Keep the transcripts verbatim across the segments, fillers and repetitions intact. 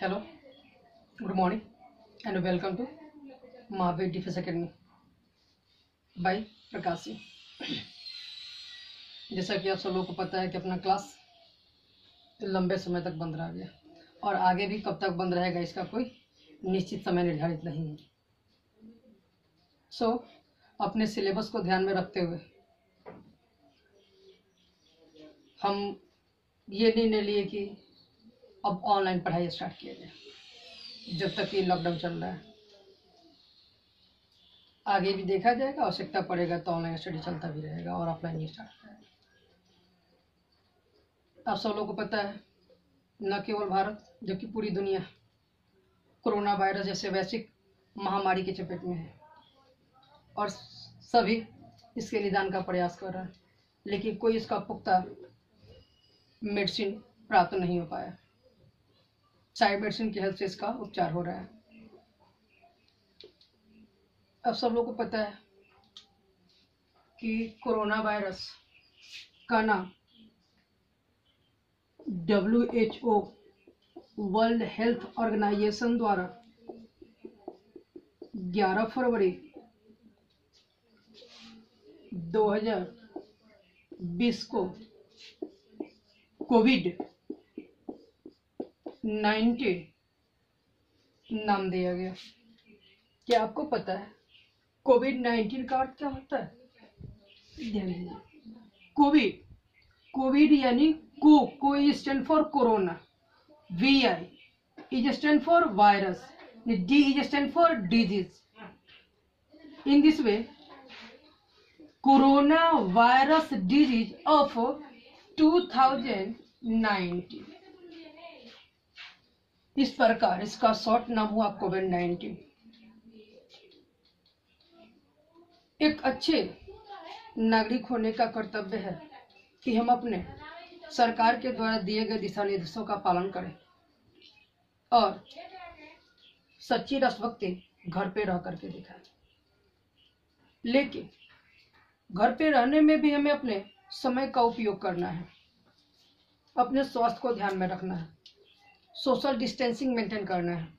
Hello, good morning, and welcome to Mahavir Defense Academy by Prakash ji. जैसा कि आप सब लोगों को पता है कि अपना क्लास लंबे समय तक बंद रह गया और आगे भी कब तक बंद रहेगा इसका कोई निश्चित समय निर्धारित नहीं है। सो so, अपने सिलेबस को ध्यान में रखते हुए हम ये निर्णय लिए कि अब ऑनलाइन पढ़ाई स्टार्ट किया जाए। जब तक ये लॉकडाउन चल रहा है, आगे भी देखा जाएगा, आवश्यकता पड़ेगा तो ऑनलाइन स्टडी चलता भी रहेगा और ऑफलाइन ही स्टार्ट रहेगा। आप सब लोगों को पता है, न केवल भारत जबकि पूरी दुनिया कोरोना वायरस जैसे वैश्विक महामारी के चपेट में है और सभी इसके निदान का प्रयास कर रहा है, लेकिन कोई इसका पुख्ता मेडिसिन प्राप्त नहीं हो पाया। साइड मेडिसिन की हेल्प से इसका उपचार हो रहा है। अब सब लोगों को पता है कि कोरोना वायरस का नाम W H O world health organisation द्वारा ग्यारह फरवरी दो हज़ार बीस को कोविड नाइन्टीन नाम दिया गया। क्या आपको पता है कोविड नाइन्टीन का अर्थ क्या होता है? ध्यान दीजिए। कोविड कोविड यानी co co stand for corona, V I is stand for virus, D is stand for disease. In this way corona virus disease of two thousand nineteen, इस प्रकार इसका शॉर्ट नाम हुआ कोविड नाइन्टीन। एक अच्छे नागरिक होने का कर्तव्य है कि हम अपने सरकार के द्वारा दिए गए दिशा निर्देशों का पालन करें और सच्ची राष्ट्रभक्ति घर पे रह करके दिखाएं। लेकिन घर पे रहने में भी हमें अपने समय का उपयोग करना है, अपने स्वास्थ्य को ध्यान में रखना है, सोशल डिस्टेंसिंग मेंटेन करना है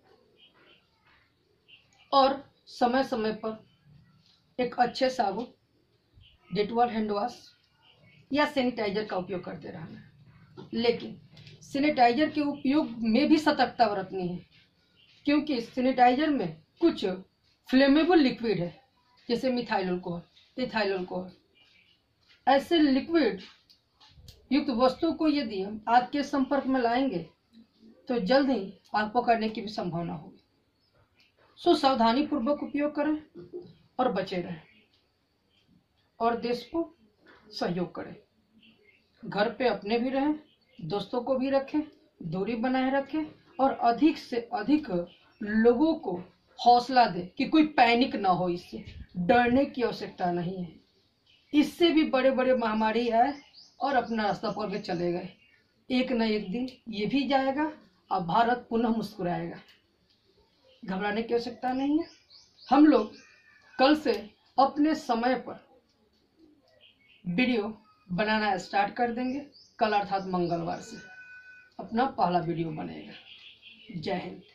और समय समय पर एक अच्छे साबुन, डेटॉल हैंड वॉश या सैनिटाइजर का उपयोग करते रहना है। लेकिन सैनिटाइजर के उपयोग में भी सतर्कता बरतनी है, क्योंकि सैनिटाइजर में कुछ फ्लेमेबल लिक्विड है, जैसे मिथाइल अल्कोहल, इथाइल अल्कोहल। ऐसे लिक्विड युक्त वस्तु को यदि हम आग के संपर्क में लाएंगे तो जल्द ही आग पकड़ने की भी संभावना होगी। सो सावधानी पूर्वक उपयोग करें और बचे रहें और देश को सहयोग करें। घर पे अपने भी रहें, दोस्तों को भी रखें, दूरी बनाए रखें और अधिक से अधिक लोगों को हौसला दें कि कोई पैनिक ना हो। इससे डरने की आवश्यकता नहीं है। इससे भी बड़े बड़े महामारी आए और अपना रास्ता पकड़ के चले गए, एक न एक दिन ये भी जाएगा और भारत पुनः मुस्कुराएगा। घबराने की आवश्यकता नहीं है। हम लोग कल से अपने समय पर वीडियो बनाना स्टार्ट कर देंगे। कल अर्थात मंगलवार से अपना पहला वीडियो बनेगा। जय हिंद।